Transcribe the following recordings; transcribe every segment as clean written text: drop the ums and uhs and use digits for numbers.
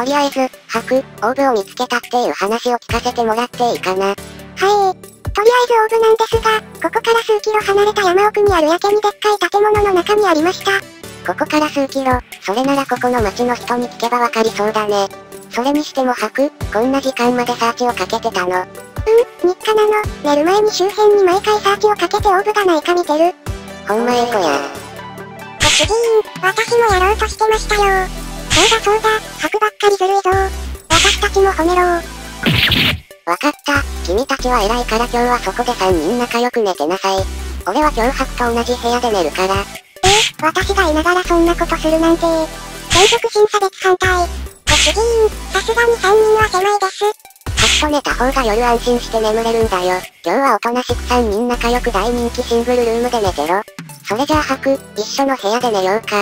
りあえず、白、オーブを見つけたっていう話を聞かせてもらっていいかな。 はい。とりあえずオーブなんですが、ここから数キロ離れた山奥にあるやけにでっかい建物の中にありました。 ここから数キロ、それならここの町の人に聞けばわかりそうだね。それにしても白、こんな時間までサーチをかけてたの。 日課なの。寝る前に周辺に毎回サーチをかけてオーブがないか見てる。 ほんまええ子や。 ご主人、私もやろうとしてましたよ。そうだ、白ばっかりずるいぞ。私たちも褒めろ。 わかった。君たちは偉いから今日はそこで3人仲良く寝てなさい。俺は今日白と同じ部屋で寝るから。 私がいながらそんなことするなんて。連続審査別反対。ご主人、さすがに3人は狭いです。 白と寝た方が夜安心して眠れるんだよ。今日はおとなしく3人仲良く大人気シングルルームで寝てろ。それじゃあ白、一緒の部屋で寝ようか。 はい。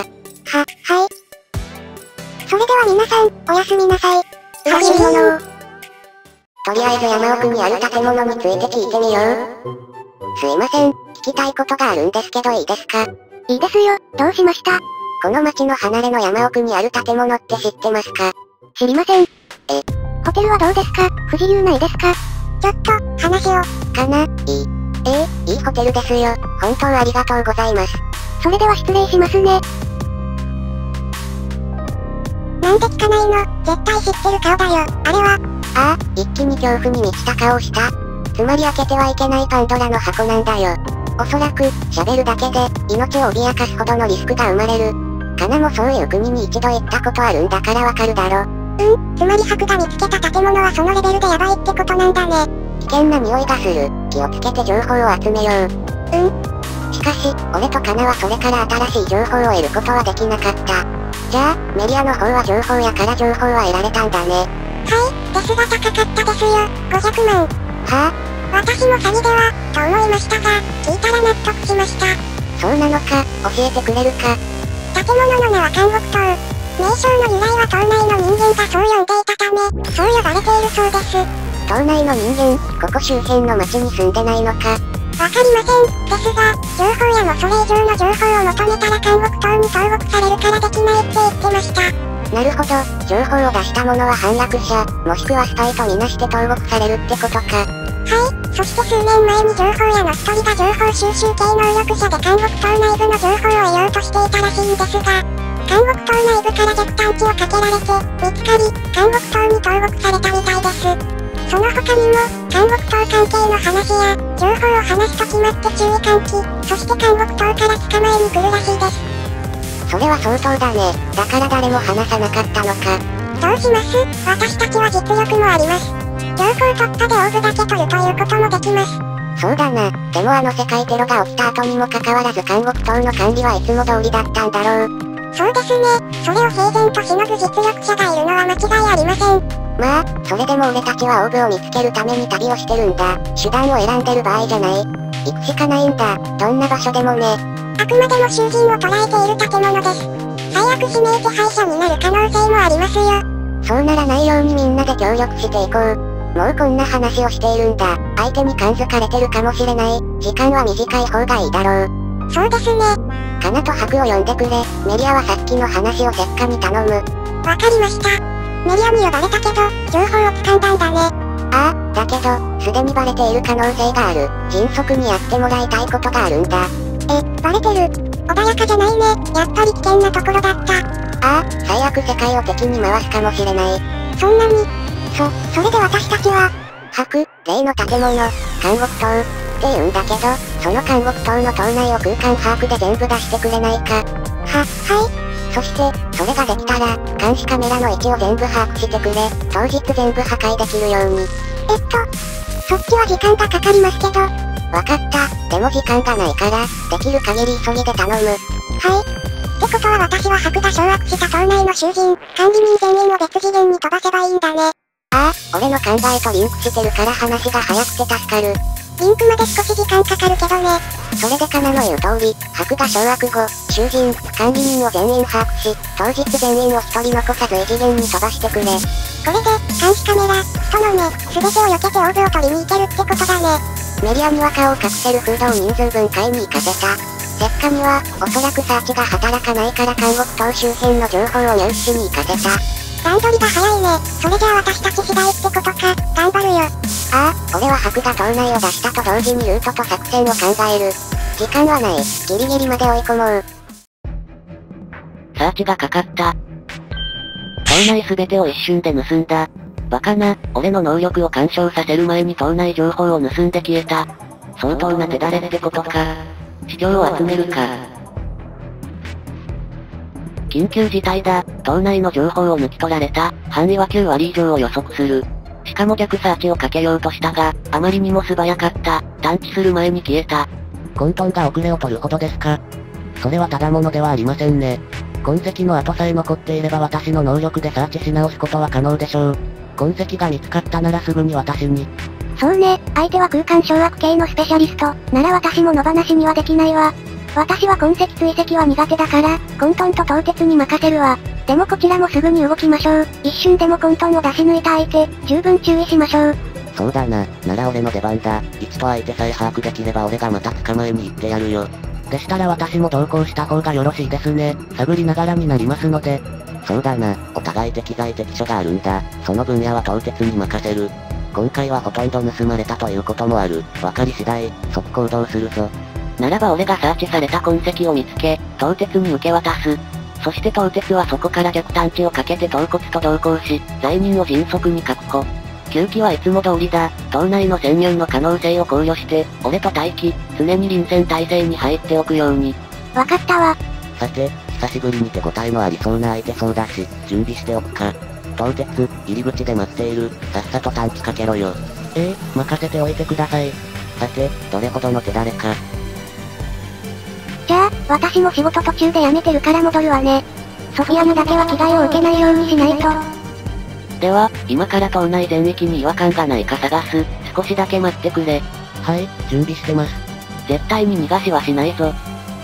それでは皆さん、おやすみなさい。 ご主人。とりあえず山奥にある建物について聞いてみよう。すいません、聞きたいことがあるんですけどいいですか？ いいですよ、どうしました？ この町の離れの山奥にある建物って知ってますか？ 知りません。ホテルはどうですか？不自由ないですか？ちょっと、話を。 かな？いいホテルですよ。本当ありがとうございます。 それでは失礼しますね。なんで聞かないの？絶対知ってる顔だよ、あれは。 一気に恐怖に満ちた顔した。つまり開けてはいけないパンドラの箱なんだよ。おそらく、喋るだけで、命を脅かすほどのリスクが生まれる。カナもそういう国に一度行ったことあるんだからわかるだろ。 つまり白が見つけた建物はそのレベルでヤバいってことなんだね。 危険な匂いがする。気をつけて情報を集めよう。しかし、俺とカナはそれから新しい情報を得ることはできなかった。じゃあ、メリアの方は情報やから情報は得られたんだね。 ですが高かったですよ、500万。私も詐欺では、と思いましたが、聞いたら納得しました。 そうなのか、教えてくれるか。 建物の名は監獄島。名称の由来は島内の人間がそう呼んでいたため、そう呼ばれているそうです。 島内の人間、ここ周辺の町に住んでないのか。 わかりません。ですが、情報やもそれ以上の情報を求めたら監獄島に投獄されるからできないって言ってました。 なるほど、情報を出した者は反落者、もしくはスパイとみなして投獄されるってことか。 そして数年前に情報屋の一人が情報収集系能力者で監獄島内部の情報を得ようとしていたらしいんですが、監獄島内部から逆探知をかけられて、見つかり、監獄島に投獄されたみたいです。その他にも、監獄島関係の話や、情報を話すと決まって注意喚起、そして監獄島から捕まえに来るらしいです。 それは相当だね。だから誰も話さなかったのか。 どうします？私たちは実力もあります。情報突破でオーブだけ取るということもできます。 そうだな。でもあの世界テロが起きた後にもかかわらず監獄島の管理はいつも通りだったんだろう。 そうですね。それを平然としのぐ実力者がいるのは間違いありません。 まあ、それでも俺たちはオーブを見つけるために旅をしてるんだ。手段を選んでる場合じゃない。行くしかないんだ。どんな場所でもね。 あくまでも囚人を捕らえている建物です。最悪指名手配者になる可能性もありますよ。 そうならないようにみんなで協力していこう。もうこんな話をしているんだ。相手に感づかれてるかもしれない。時間は短い方がいいだろう。 そうですね。 カナとハクを呼んでくれ。メリアはさっきの話をせっかに頼む。 わかりました。メリアに呼ばれたけど、情報を掴んだんだね。 だけど、すでにバレている可能性がある。迅速にやってもらいたいことがあるんだ。 バレてる。穏やかじゃないね。やっぱり危険なところだった。 最悪世界を敵に回すかもしれない。 そんなに。それで私たちは。 ハク、例の建物、監獄島、って言うんだけど、その監獄島の島内を空間把握で全部出してくれないか。 はい。 そして、それができたら、監視カメラの位置を全部把握してくれ。当日全部破壊できるように。 そっちは時間がかかりますけど。 わかった。でも時間がないから、できる限り急ぎで頼む。 ってことは私は白が掌握した島内の囚人、管理人全員を別次元に飛ばせばいいんだね。 俺の考えとリンクしてるから話が早くて助かる。 リンクまで少し時間かかるけどね。 それでカナの言う通り、白が掌握後、囚人、管理人を全員把握し、当日全員を一人残さず異次元に飛ばしてくれ。これで、監視カメラ、人の目、すべてを避けてオーブを取りに行けるってことだね。 メリアには顔を隠せるフードを人数分買いに行かせた。結果には、おそらくサーチが働かないから監獄島周辺の情報を入手しに行かせた。 段取りが早いね。それじゃあ私たち次第ってことか。頑張るよ。 ああ、俺は白が島内を出したと同時にルートと作戦を考える。時間はない。ギリギリまで追い込もう。サーチがかかった。島内すべてを一瞬で盗んだ。バカな、俺の能力を干渉させる前に島内情報を盗んで消えた。相当な手だれってことか。市長を集めるか。緊急事態だ。島内の情報を抜き取られた。範囲は9割以上を予測する。しかも逆サーチをかけようとしたが、あまりにも素早かった。探知する前に消えた。 混沌が遅れを取るほどですか。それはただものではありませんね。痕跡の跡さえ残っていれば私の能力でサーチし直すことは可能でしょう。痕跡が見つかったならすぐに私に。 そうね、相手は空間掌握系のスペシャリスト。なら私も野放しにはできないわ。私は痕跡追跡は苦手だから、混沌と凍結に任せるわ。でもこちらもすぐに動きましょう。一瞬でも混沌を出し抜いた相手、十分注意しましょう。 そうだな、なら俺の出番だ。位置と相手さえ把握できれば俺がまた捕まえに行ってやるよ。でしたら私も同行した方がよろしいですね。探りながらになりますので。そうだな、お互い適材適所があるんだ。その分野は凍結に任せる。今回はほとんど盗まれたということもある。わかり次第、即行動するぞ。 ならば俺がサーチされた痕跡を見つけ、凍結に受け渡す。そして凍結はそこから逆探知をかけて凍骨と同行し、罪人を迅速に確保。救機はいつも通りだ。島内の潜入の可能性を考慮して、俺と待機、常に臨戦態勢に入っておくように。 わかったわ。 さて、久しぶりに手応えのありそうな相手そうだし、準備しておくか。凍結、入り口で待っている。さっさと探知かけろよ。任せておいてください。さて、どれほどの手だれか。 じゃあ、私も仕事途中で辞めてるから戻るわね。ソフィアにだけは危害を受けないようにしないと。 では、今から島内全域に違和感がないか探す。少しだけ待ってくれ。 はい、準備してます。 絶対に逃がしはしないぞ。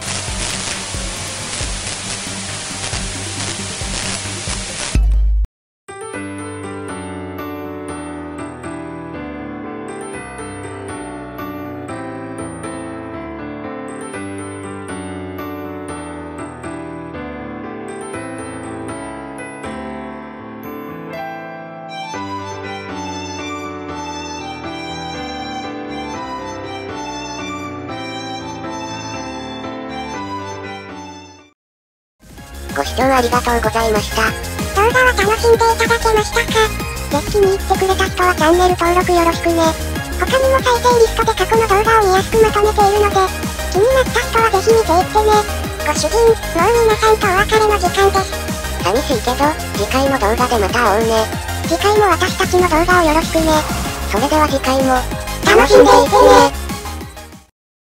ご視聴ありがとうございました。 動画は楽しんでいただけましたか？ぜひ気に入ってくれた人はチャンネル登録よろしくね。他にも再生リストで過去の動画を見やすくまとめているので、気になった人はぜひ見ていってね。ご主人、もう皆さんとお別れの時間です。 寂しいけど、次回の動画でまた会おうね。 次回も私たちの動画をよろしくね。 それでは次回も、 楽しんでいってね。